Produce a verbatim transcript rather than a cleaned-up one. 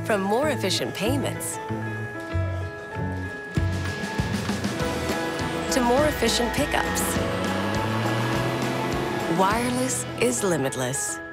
From more efficient payments to more efficient pickups, wireless is limitless.